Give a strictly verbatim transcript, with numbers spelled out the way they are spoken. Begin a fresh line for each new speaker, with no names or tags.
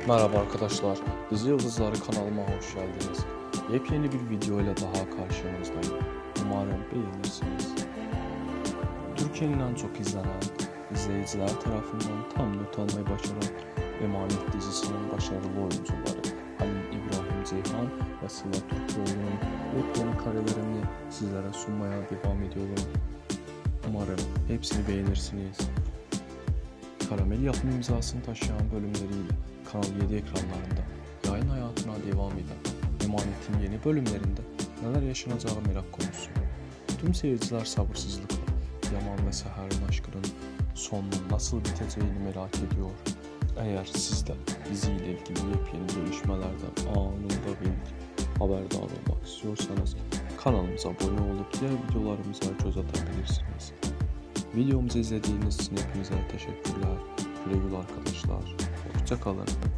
Merhaba arkadaşlar, Dizi Yıldızları kanalıma hoş geldiniz. Yepyeni bir video ile daha karşınızdayım. Umarım beğenirsiniz. Türkiye'nin en çok izlenen, izleyiciler tarafından tam not almayı başaran Emanet dizisinin başarılı oyuncuları Halil İbrahim Ceyhan ve Sıla Türkoğlu'nun yepyeni karelerini sizlere sunmaya devam ediyorum. Umarım hepsini beğenirsiniz. Karamel yapım imzasını taşıyan bölümleriyle Kanal yedi ekranlarında yayın hayatına devam eden Emanet'in yeni bölümlerinde neler yaşanacağı merak konusu. Tüm seyirciler sabırsızlıkla Yaman ve Seher'in aşkının sonunun nasıl biteceğini merak ediyor. Eğer siz de diziyle ilgili yepyeni gelişmelerden anında bilgi haberdar olmak istiyorsanız kanalımıza abone olup diğer videolarımıza göz atabilirsiniz. Videomuzu izlediğiniz için hepinize teşekkürler. Güle güle arkadaşlar. Hoşça kalın.